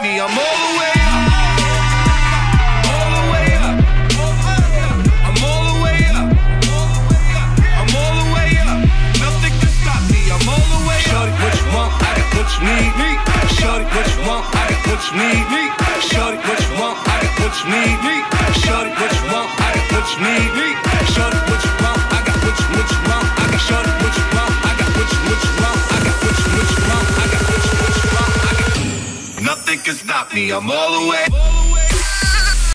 me, I'm all the way up. All the way up. I'm all the way up. I'm all the way up. Nothing can stop me, I'm all the way up. Shorty, what you want? I got what you need. Shorty, what you want? I got what you need. Shorty, what you want? I got what you need. Shorty, what you want? I got what you need. Shorty, what you want? I got what you want. I got shorty, what you want? I got what you want. I got what you want. I got what you want. I got nothing can stop me. I'm all the way.